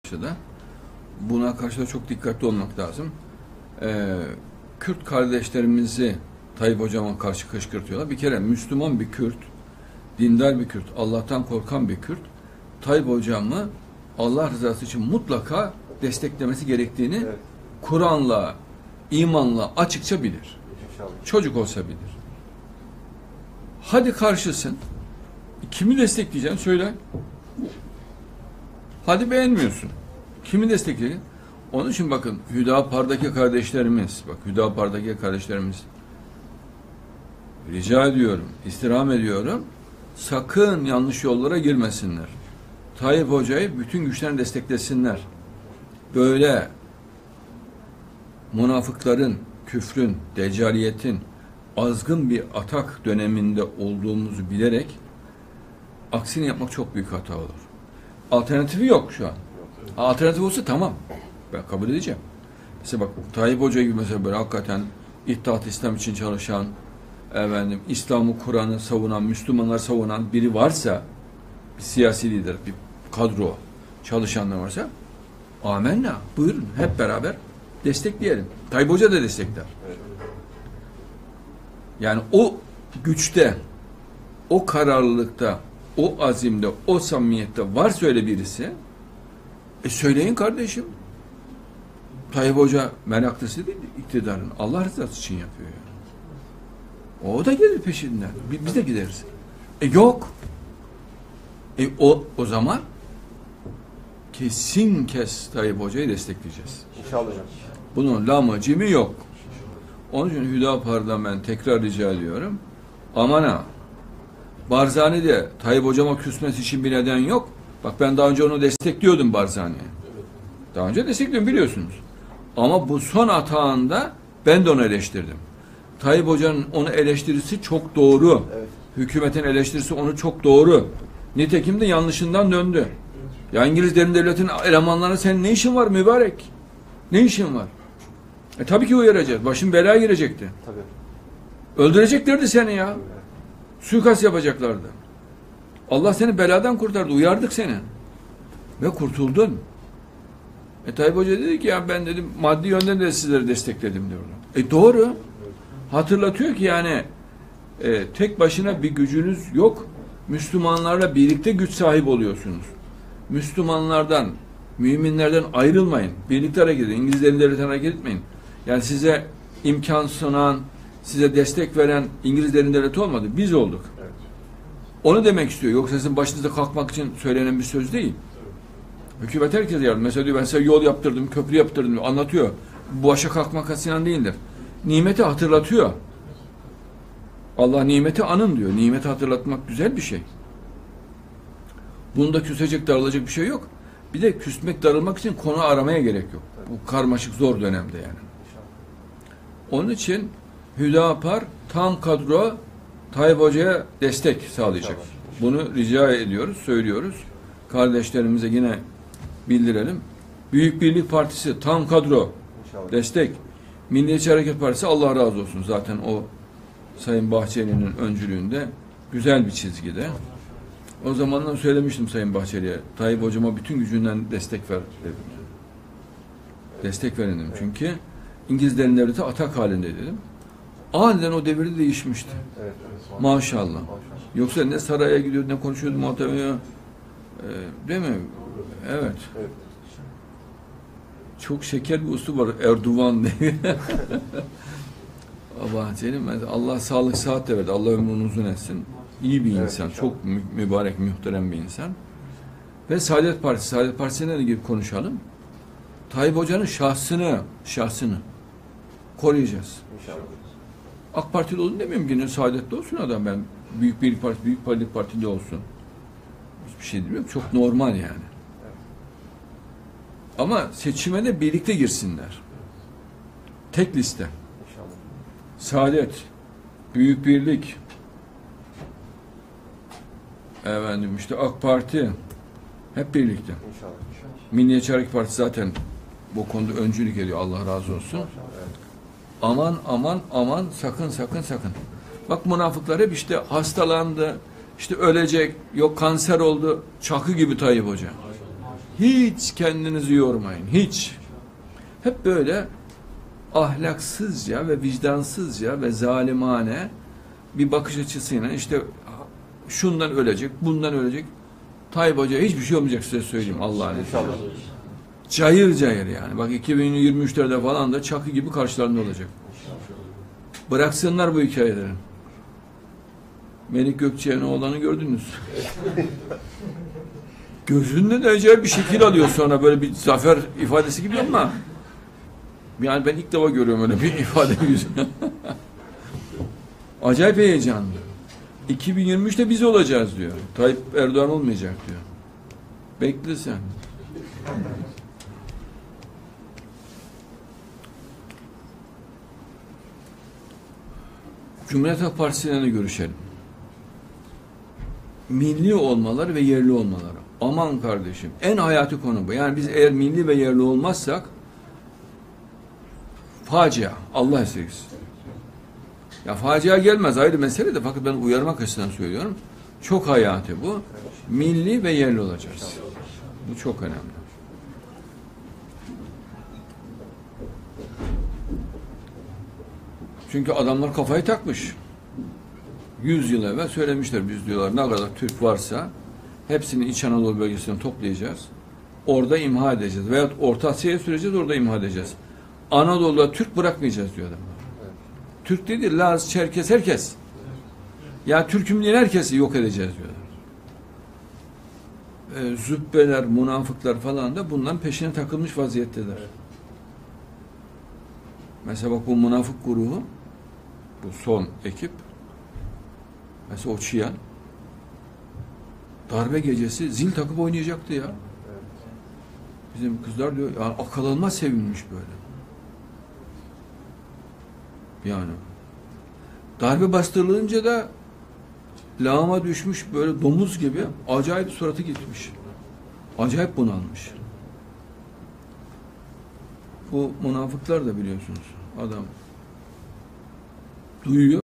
da. Buna karşı da çok dikkatli olmak lazım. Kürt kardeşlerimizi Tayyip Hocam'a karşı kışkırtıyorlar. Bir kere Müslüman bir Kürt, dindar bir Kürt, Allah'tan korkan bir Kürt, Tayyip Hocam'ı Allah rızası için mutlaka desteklemesi gerektiğini evet, Kur'an'la, imanla açıkça bilir. İnşallah. Çocuk olsa bilir. Hadi karşısın. Kimi destekleyeceksin? Söyle. Hadi beğenmiyorsun. Kimi destekleyeceksin? Onun için bakın Hüdapar'daki kardeşlerimiz, rica ediyorum, istirham ediyorum, sakın yanlış yollara girmesinler. Tayyip Hoca'yı bütün güçlerini desteklesinler. Böyle münafıkların, küfrün, deccaliyetin azgın bir atak döneminde olduğumuzu bilerek aksini yapmak çok büyük hata olur. Alternatifi yok şu an. Alternatif olsa tamam. Ben kabul edeceğim. Mesela bak Tayyip Hoca gibi mesela böyle hakikaten İttihat İslam için çalışan, İslam'ı, Kur'an'ı savunan, Müslümanlar savunan biri varsa, bir siyasi lider, bir kadro çalışanlar varsa, amenna, buyurun hep beraber destekleyelim. Tayyip Hoca da destekler. Yani o güçte, o kararlılıkta, o azimde, o samimiyette varsa öyle birisi, söyleyin kardeşim. Tayyip Hoca meraklısı değil, iktidarın. Allah rızası için yapıyor yani. O da gelir peşinden. Biz de gideriz. Yok. O zaman kesin Tayyip Hoca'yı destekleyeceğiz. İnşallah. Bunun lamacimi yok. Onun için Hüdapar'dan ben tekrar rica ediyorum. Aman ha. Barzani'de Tayyip Hocama küsmesi için bir neden yok. Bak ben daha önce onu destekliyordum Barzani'ye. Daha önce destekliyorum biliyorsunuz. Ama bu son atağında ben de onu eleştirdim. Tayyip Hoca'nın onu eleştirisi çok doğru. Evet. Hükümetin eleştirisi onu çok doğru. Nitekim de yanlışından döndü. Ya İngiliz derin devletin elemanlarına senin ne işin var mübarek? Ne işin var? Tabii ki uyaracağız. Başın belaya girecekti. Tabii. Öldüreceklerdi seni ya. Evet. Suikast yapacaklardı. Allah seni beladan kurtardı. Uyardık seni. Ve kurtuldun. Tayyip Hoca dedi ki ya ben dedim maddi yönden de sizleri destekledim diyorlar. Doğru. Hatırlatıyor ki yani tek başına bir gücünüz yok. Müslümanlarla birlikte güç sahibi oluyorsunuz. Müslümanlardan, müminlerden ayrılmayın. Birlikte hareket edin. İngilizlerin devletine hareket etmeyin. Yani size imkan sunan, size destek veren İngilizlerin devleti olmadı. Biz olduk. Evet. Onu demek istiyor. Yoksa sizin başınıza kalkmak için söylenen bir söz değil. Hükümet herkese yardım. Mesela diyor ben size yol yaptırdım, köprü yaptırdım diyor. Anlatıyor. Bu başa kalkmak asinan değildir. Nimeti hatırlatıyor. Allah nimeti anın diyor. Nimeti hatırlatmak güzel bir şey. Bunda küsecek, darılacak bir şey yok. Bir de küsmek, darılmak için konu aramaya gerek yok. Bu karmaşık, zor dönemde yani. Onun için Hüdapar tam kadro Tayyip Hoca'ya destek sağlayacak. Bunu rica ediyoruz, söylüyoruz. Kardeşlerimize yine bildirelim. Büyük Birlik Partisi tam kadro destek. Milliyetçi Hareket Partisi Allah razı olsun. Zaten o Sayın Bahçeli'nin öncülüğünde güzel bir çizgide. O zamandan söylemiştim Sayın Bahçeli'ye. Tayyip Hocama bütün gücünden destek ver dedim. Destek verin dedim. Çünkü İngilizlerin devleti atak halinde dedim. Aniden o devirde değişmişti. Evet, evet. Maşallah. Yoksa ne saraya gidiyordu, ne konuşuyordu muhatabeye. Değil mi? Evet. Evet. Çok şeker bir usul var. Erdoğan diye. Allah sağlık sıhhat de verdi. Allah ömrünü uzun etsin. İyi bir insan. Evet, çok mübarek, muhterem bir insan. Ve Saadet Partisi. Saadet Partisi'ne ilgili konuşalım. Tayyip Hoca'nın şahsını koruyacağız. İnşallah. AK Parti'de olsun demiyorum. Yine Saadet'te olsun adam. Ben Büyük Birlik Partisi, Büyük Birlik Partili olsun. Hiçbir şey demiyorum. Çok normal yani. Evet. Ama seçime de birlikte girsinler. Tek liste. İnşallah. Saadet, Büyük Birlik, işte AK Parti hep birlikte. İnşallah. Milliyetçi Hareket Partisi zaten bu konuda öncülük ediyor. Allah razı olsun. Evet. Aman sakın. Bak münafıklar hep işte hastalandı, işte ölecek, yok kanser oldu. Çakı gibi Tayyip Hoca. Hiç kendinizi yormayın. Hiç. Hep böyle ahlaksızca ve vicdansızca ve zalimane bir bakış açısıyla işte şundan ölecek, bundan ölecek. Tayyip Hoca'ya hiçbir şey olmayacak, size söyleyeyim Allah'ın izniyle. Cayır cayır yani. Bak 2023'lerde falan da Çakı gibi karşılarında olacak. Bıraksınlar bu hikayeleri. Melik Gökçe'nin oğlanı gördünüz. Gözünde de acayip bir şekil alıyor sonra, böyle bir zafer ifadesi gibi ama yani ben ilk defa görüyorum öyle bir ifade yüzüne. Acayip heyecanlı. 2023'te biz olacağız diyor. Tayyip Erdoğan olmayacak diyor. Bekle sen. Cumhuriyet Halk Partisi'yle de görüşelim. Milli olmaları ve yerli olmaları. Aman kardeşim, en hayati konu bu. Yani biz eğer milli ve yerli olmazsak facia, Allah esirgesin. Ya facia gelmez, ayrı mesele de, fakat ben uyarmak açısından söylüyorum. Çok hayati bu. Milli ve yerli olacağız. Bu çok önemli. Çünkü adamlar kafayı takmış. 100 yıl evvel söylemişler, biz diyorlar ne kadar Türk varsa hepsini İç Anadolu bölgesinden toplayacağız. Orada imha edeceğiz. Veyahut Orta Asya'ya süreceğiz, orada imha edeceğiz. Anadolu'da Türk bırakmayacağız diyor adamlar. Türk değil, Laz, Çerkes, herkes. Ya Türk'üm diyen herkesi yok edeceğiz diyorlar. Zübbeler, münafıklar falan da bunların peşine takılmış vaziyetteler. Mesela bak bu münafık grubu, bu son ekip, mesela o Çiyan, darbe gecesi zil takıp oynayacaktı ya. Bizim kızlar diyor, yani akıl almaz sevinmiş böyle. Yani darbe bastırılınca da lağıma düşmüş böyle domuz gibi, acayip suratı gitmiş. Acayip bunalmış. Bu münafıklar da biliyorsunuz, adam duyuyor.